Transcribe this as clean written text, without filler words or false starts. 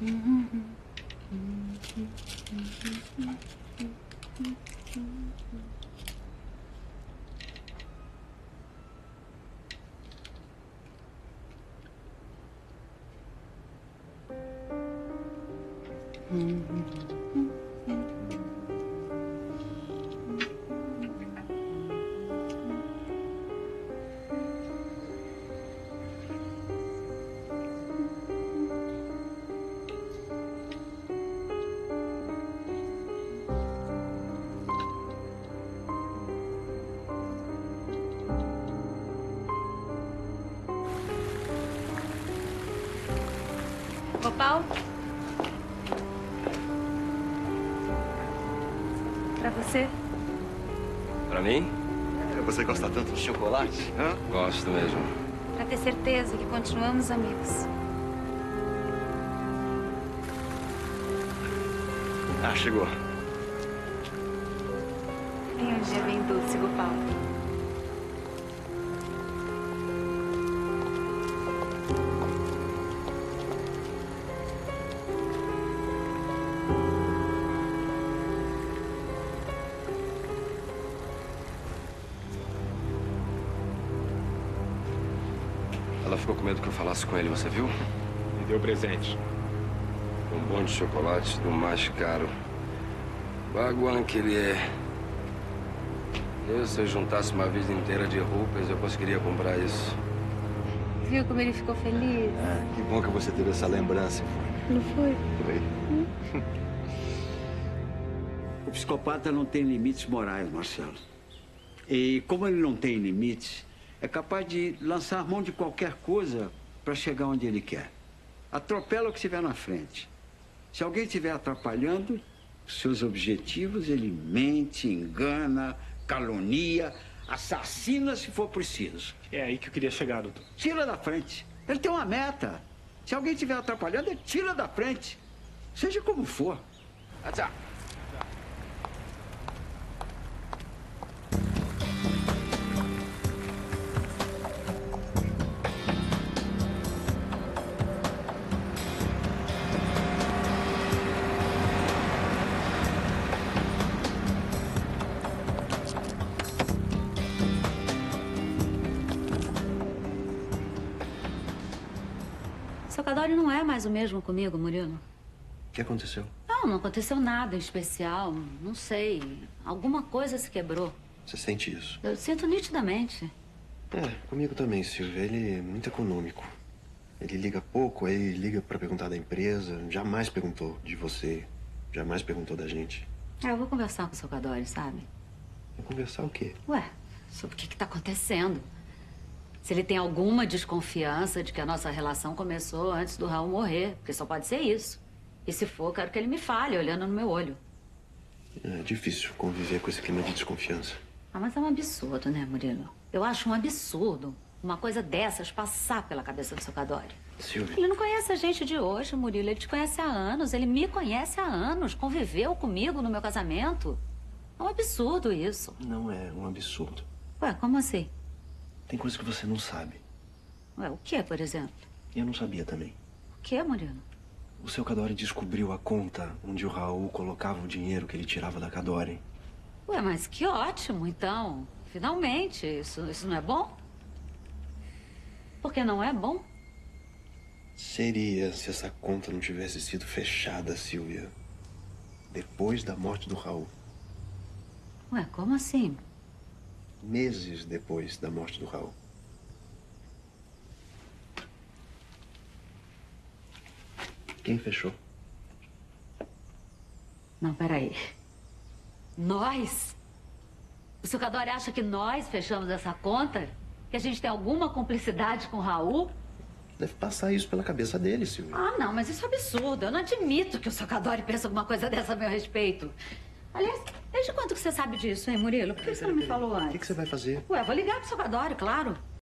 Gopal? Pra você. Pra mim? Você gosta tanto de chocolate? Hã? Gosto mesmo. Pra ter certeza que continuamos amigos. Ah, chegou. Tem um dia bem doce, Gopal. Ela ficou com medo que eu falasse com ele, você viu? Me deu presente. Um bom de chocolate do mais caro. Baguan que ele é. Se eu juntasse uma vida inteira de roupas, eu conseguiria comprar isso. Viu como ele ficou feliz? Ah, que bom que você teve essa lembrança, Ivone. Não foi? Foi. O psicopata não tem limites morais, Marcelo. E como ele não tem limites, é capaz de lançar mão de qualquer coisa para chegar onde ele quer. Atropela o que estiver na frente. Se alguém estiver atrapalhando seus objetivos, ele mente, engana, calunia, assassina se for preciso. É aí que eu queria chegar, doutor. Tira da frente. Ele tem uma meta. Se alguém estiver atrapalhando, ele tira da frente. Seja como for. Tchau. Seu Cadore não é mais o mesmo comigo, Murilo. O que aconteceu? Não aconteceu nada em especial. Não sei. Alguma coisa se quebrou. Você sente isso? Eu sinto nitidamente. É, comigo também, Silvia. Ele é muito econômico. Ele liga pouco, aí liga pra perguntar da empresa. Jamais perguntou de você. Jamais perguntou da gente. Eu vou conversar com o seu Cadore, sabe? Vai conversar o quê? Ué, sobre o que tá acontecendo. Se ele tem alguma desconfiança de que a nossa relação começou antes do Raul morrer. Porque só pode ser isso. E se for, quero que ele me fale, olhando no meu olho. É difícil conviver com esse clima de desconfiança. Ah, mas é um absurdo, né, Murilo? Eu acho um absurdo uma coisa dessas passar pela cabeça do seu Cadore. Silvia. Ele não conhece a gente de hoje, Murilo. Ele te conhece há anos. Ele me conhece há anos. Conviveu comigo no meu casamento. É um absurdo isso. Não é um absurdo. Ué, como assim? Tem coisa que você não sabe. Ué, o que, por exemplo? E eu não sabia também. O que, Murilo? O seu Cadore descobriu a conta onde o Raul colocava o dinheiro que ele tirava da Cadore. Ué, mas que ótimo, então. Finalmente. Isso não é bom? Porque não é bom? Seria se essa conta não tivesse sido fechada, Silvia. Depois da morte do Raul. Ué, como assim? Meses depois da morte do Raul. Quem fechou? Não, peraí. Nós? O seu Cadore acha que nós fechamos essa conta? Que a gente tem alguma cumplicidade com o Raul? Deve passar isso pela cabeça dele, Silvia. Ah, não, mas isso é absurdo. Eu não admito que o seu Cadore pense alguma coisa dessa a meu respeito. Aliás, desde quando que você sabe disso, hein, Murilo? Por que você não me falou O antes? que você vai fazer? Ué, vou ligar pro seu Cadore, claro.